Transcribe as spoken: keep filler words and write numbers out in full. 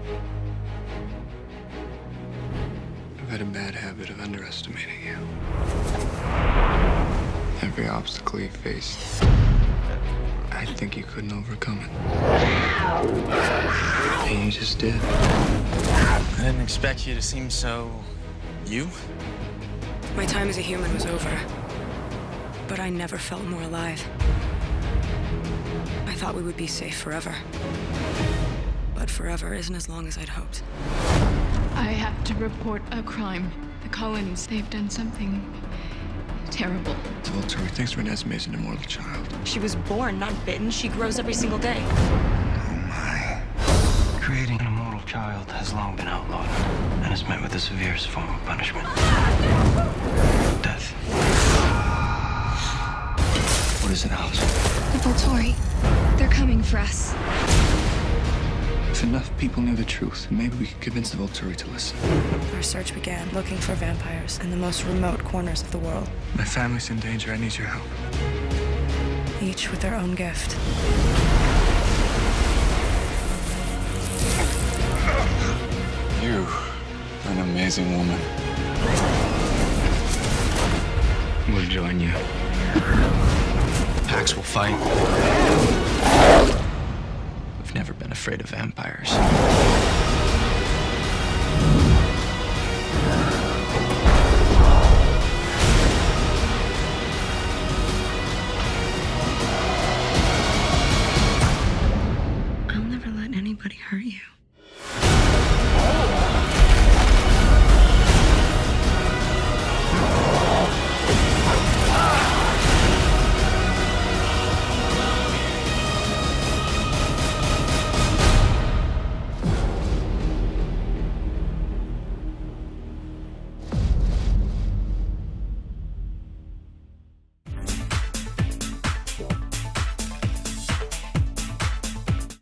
I've had a bad habit of underestimating you. Every obstacle you faced, I think you couldn't overcome it. And you just did. I didn't expect you to seem so... you? My time as a human was over, but I never felt more alive. I thought we would be safe forever. But forever isn't as long as I'd hoped. I have to report a crime. The Cullens, they've done something terrible. Volturi thinks Renesmee is an immortal child. She was born, not bitten. She grows every single day. Oh my. Creating an immortal child has long been outlawed and is met with the severest form of punishment. Death. What is it, Alice? The Volturi, they're coming for us. If enough people knew the truth, maybe we could convince the Volturi to listen. Our search began, looking for vampires in the most remote corners of the world. My family's in danger. I need your help. Each with their own gift. You are an amazing woman. We'll join you. Pax will fight. We've never been afraid of vampires.